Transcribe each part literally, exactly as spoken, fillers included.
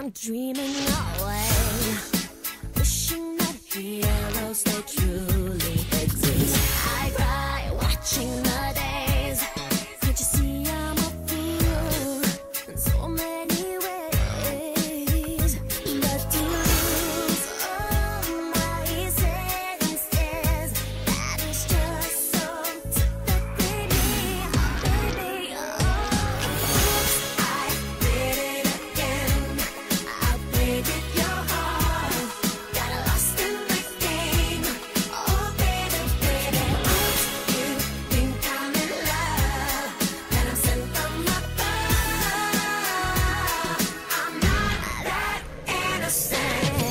I'm dreaming away, wishing that heroes they truly exist. I cry watching the days. Can't you see I'm a fool in so many ways? But to lose all my senses, that is just so typically me, oh baby, oh. I did it again. I played with your heart, got lost in the game. Oh baby, baby, oops, you think I'm in love, that I'm sent from above. I'm not that innocent.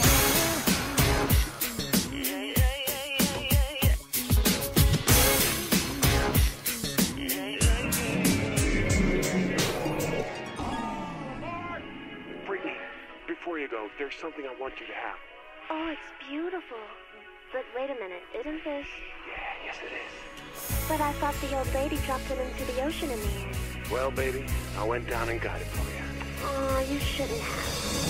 Brittany, before you go, there's something I want you to have. Oh, it's beautiful. But wait a minute, isn't this... Yeah, yes it is. But I thought the old lady dropped it into the ocean in the end. Well, baby, I went down and got it for you. Oh, you shouldn't have.